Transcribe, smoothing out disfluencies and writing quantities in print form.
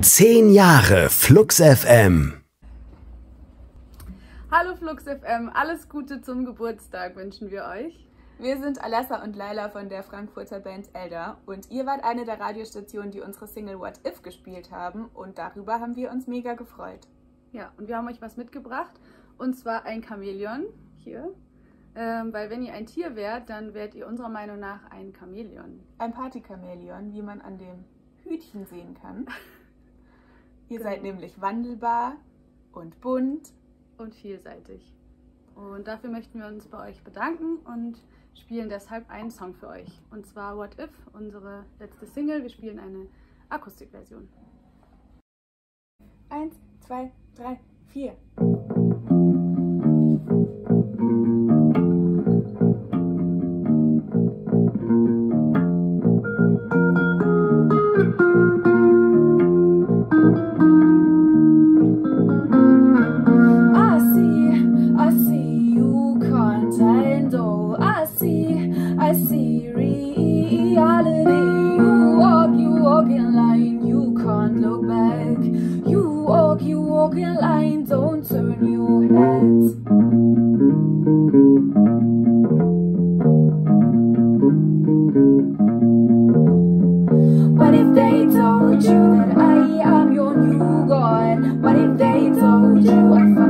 10 Jahre Flux FM. Hallo Flux FM, alles Gute zum Geburtstag wünschen wir euch. Wir sind Alessa und Laila von der Frankfurter Band Elder und ihr wart eine der Radiostationen, die unsere Single What If gespielt haben und darüber haben wir uns mega gefreut. Ja, und wir haben euch was mitgebracht und zwar ein Chamäleon hier, weil wenn ihr ein Tier wärt, dann wärt ihr unserer Meinung nach ein Chamäleon. Ein Party-Chamäleon, wie man an dem Hütchen sehen kann. Ihr Genau. seid nämlich wandelbar und bunt Und vielseitig. Und dafür möchten wir uns bei euch bedanken und spielen deshalb einen Song für euch. Und zwar What If, unsere letzte Single. Wir spielen eine Akustikversion. 1, 2, 3, 4. I see reality. You walk in line, you can't look back. You walk in line, don't turn your head. What if they told you that I am your new God? What if they told you I